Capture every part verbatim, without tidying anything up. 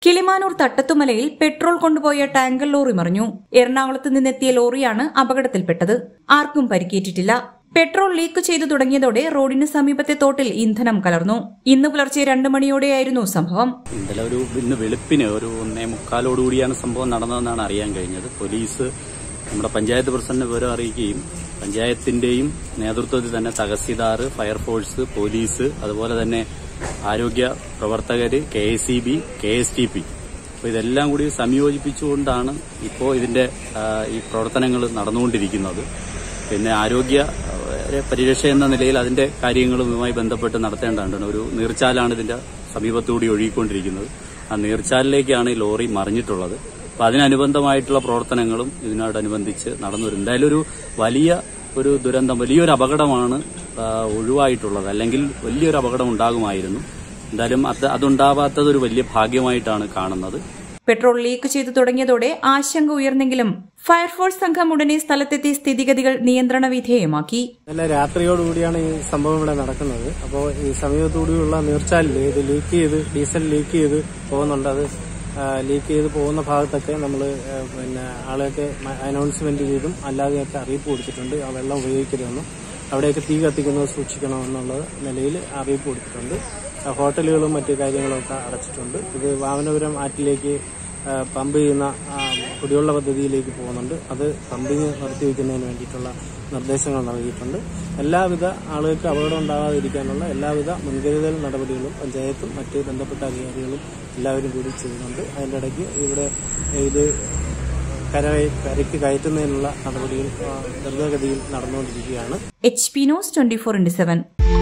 കിളിമാനൂർ തട്ടത്തുമലയിൽ പെട്രോൾ കൊണ്ടുപോയ tanker lorry മറിഞ്ഞു. എറണാകുളത്ത് നിന്നെത്തിയ ലോറിയാണ് അപകടത്തിൽപ്പെട്ടത്. ആർക്കും പരിക്കേറ്റിട്ടില്ല. പെട്രോൾ ലീക്ക് ചെയ്തു തുടങ്ങിയതോടെ റോഡിന് സമീപത്തെ തോട്ടിൽ ഇന്ധനം കലർന്നു. ഇന്ന് പുലർച്ചെ രണ്ടു മണിയോടെയായിരുന്നു സംഭവം. ഇന്നലെ ഒരു ഇന്ന് വെളുപ്പിന് ഒരു ഒന്നേ മുക്കാലോടുകൂടിയാണ് സംഭവം നടന്നതെന്നാണ് അറിയാൻ കഴിഞ്ഞത്. പോലീസ് നമ്മുടെ പഞ്ചായത്ത് പ്രസിഡന്റ് വിവരം അറിയിക്കുകയും പഞ്ചായത്തിന്റെയും നേതൃത്വത്തിൽ തന്നെ തഹസീൽദാർ, ഫയർഫോഴ്സ്, പോലീസ്, അതുപോലെ തന്നെ ആരോഗ്യ പ്രവർത്തകര്, K S E B, K S T P, അപ്പോൾ ഇതെല്ലാം കൂടി സംയോജിപ്പിച്ചുകൊണ്ടാണ് ഇപ്പോൾ ഇതിന്റെ ഈ പ്രവർത്തനങ്ങൾ നടന്നുകൊണ്ടിരിക്കുന്നത്. പിന്നെ ആരോഗ്യ പരിരക്ഷ എന്ന നിലയിൽ അതിന്റെ കാര്യങ്ങളുമായി ബന്ധപ്പെട്ട് നടത്തേണ്ടതാണ്. ഒരു നീർച്ചാലാണ് ഇതിന്റെ സമീപത്തുകൂടി ഒഴുകിക്കൊണ്ടിരിക്കുന്നത്. ആ നീർച്ചാലിലേക്കാണ് ഈ ലോറി മറിഞ്ഞിട്ടുള്ളത്. അപ്പൊ അതിനനുബന്ധമായിട്ടുള്ള പ്രവർത്തനങ്ങളും ഇതിനോടനുബന്ധിച്ച് നടന്നു വരും. എന്തായാലും ഒരു വലിയ ഒരു ദുരന്തം, വലിയൊരു അപകടമാണ് ഒഴിവായിട്ടുള്ളത്. അല്ലെങ്കിൽ വലിയൊരു അപകടം ഉണ്ടാകുമായിരുന്നു. എന്തായാലും അത് അതുണ്ടാവാത്തത് ഒരു വലിയ ഭാഗ്യമായിട്ടാണ് കാണുന്നത്. പെട്രോൾ ലീക്ക് ചെയ്തു തുടങ്ങിയതോടെ ആശങ്ക ഉയർന്നെങ്കിലും ഫയർഫോഴ്സ് സംഘം ഉടനെ സ്ഥലത്തെത്തി സ്ഥിതിഗതികൾ നിയന്ത്രണ വിധേയമാക്കി. നല്ല രാത്രിയോടുകൂടിയാണ് ഈ സംഭവം ഇവിടെ നടക്കുന്നത്. അപ്പോൾ ഈ സമീപത്തുകൂടിയുള്ള നീർച്ചാലിൽ ഇത് ലീക്ക് ചെയ്ത് ഡീസൽ ലീക്ക് ചെയ്ത് പോകുന്നുണ്ട്. അത് ലീക്ക് ചെയ്ത് പോകുന്ന ഭാഗത്തൊക്കെ നമ്മൾ പിന്നെ ആളെയൊക്കെ അനൗൺസ്മെന്റ് ചെയ്തും അല്ലാതെയൊക്കെ അറിയിപ്പ് കൊടുത്തിട്ടുണ്ട്. ആ വെള്ളം ഉപയോഗിക്കരുതെന്നും അവിടെയൊക്കെ തീ കത്തിക്കുന്നത് സൂക്ഷിക്കണമെന്നുള്ള നിലയിൽ അറിയിപ്പ് കൊടുത്തിട്ടുണ്ട്. ഹോട്ടലുകളും മറ്റു കാര്യങ്ങളും ഒക്കെ അടച്ചിട്ടുണ്ട്. ഇത് വാമനപുരം ആറ്റിലേക്ക് പമ്പ് ചെയ്യുന്ന കുടിവെള്ള പദ്ധതിയിലേക്ക് പോകുന്നുണ്ട്. അത് പമ്പിങ് നിർത്തിവെക്കുന്നതിന് വേണ്ടിയിട്ടുള്ള നിർദ്ദേശങ്ങൾ നൽകിയിട്ടുണ്ട്. എല്ലാവിധ ആളുകൾക്ക് അപകടം ഉണ്ടാകാതിരിക്കാനുള്ള എല്ലാവിധ മുൻകരുതൽ നടപടികളും പഞ്ചായത്തും മറ്റ് ബന്ധപ്പെട്ട അധികാരികളും എല്ലാവരും കൂടി ചെയ്യുന്നുണ്ട്. അതിൻ്റെ ഇടയ്ക്ക് ഇവിടെ ഇത് കര കരയ്ക്ക് കയറ്റുന്നതിനുള്ള നടപടികൾ ദ്രുതഗതിയിൽ നടന്നുകൊണ്ടിരിക്കുകയാണ്. H P news twenty four into seven.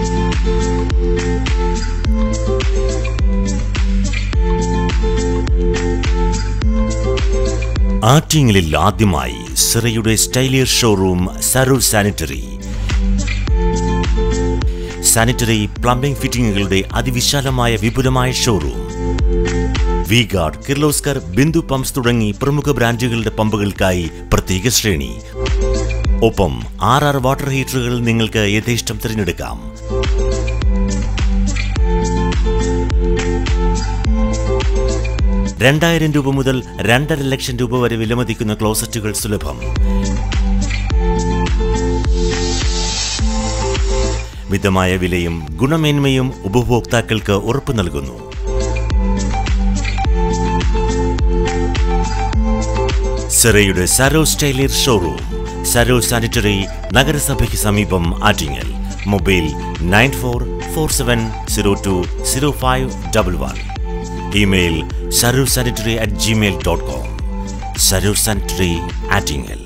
ആറ്റിങ്ങലിൽ ആദ്യമായി സിറയുടെ സ്റ്റൈലിയർ showroom Saroor sanitary. Sanitary plumbing ഫിറ്റിംഗുകളുടെ അതിവിശാലമായ വിപുലമായ showroom. V guard, Kirloskar, Bindu pumps തുടങ്ങി പ്രമുഖ ബ്രാൻഡുകളുടെ പമ്പുകൾക്കായി പ്രത്യേക ശ്രേണി. ഒപ്പം ആർ ആർ വാട്ടർ ഹീറ്ററുകൾ നിങ്ങൾക്ക് യഥേഷ്ടം തിരഞ്ഞെടുക്കാം. രണ്ടായിരം രൂപ മുതൽ രണ്ടര ലക്ഷം രൂപ വരെ വിലമതിക്കുന്ന ക്ലോസറ്റുകൾ സുലഭം. മിതമായ വിലയും ഗുണമേന്മയും ഉപഭോക്താക്കൾക്ക് ഉറപ്പു നൽകുന്നു. സിറയുടെ സരോ സ്റ്റൈലിയർ ഷോറൂം, സരോ സാനിറ്ററി, നഗരസഭയ്ക്ക് സമീപം, Attingal. Mobile nine four four seven zero two zero five double one. Email Saroor sanitary at Gmail dot com. Saroor sanitary, Attingal.